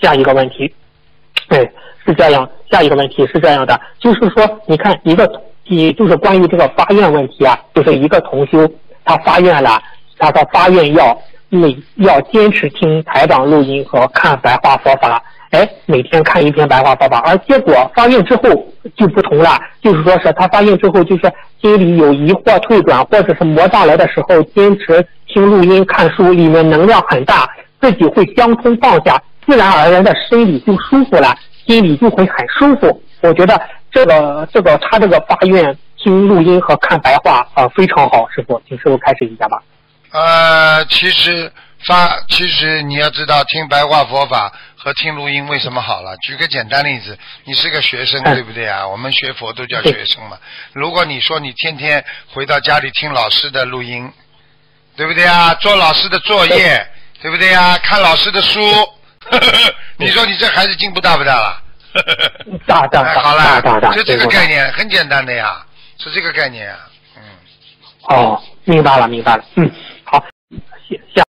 下一个问题，是这样，下一个问题是这样的，就是说，你看就是关于这个发愿问题啊，就是一个同修他发愿了，他的发愿要坚持听台长录音和看白话佛法，每天看一篇白话佛法，而结果发愿之后就不同了，就是说是他发愿之后，就是心里有疑惑退转或者是魔障来的时候，坚持听录音看书，里面能量很大，自己会相通放下，自然而然的身体就舒服了，心里就会很舒服。我觉得他这个发愿听录音和看白话非常好，师傅，请师傅开始一下吧。 其实你要知道，听白话佛法和听录音为什么好了？举个简单例子，你是个学生，对不对啊？我们学佛都叫学生嘛。如果你说你天天回到家里听老师的录音，对不对啊？做老师的作业，对不对啊？看老师的书，你说你这孩子进步大不大了？ 大， 好了，就这个概念， 念很简单的呀，是这个概念啊。 明白了，好，下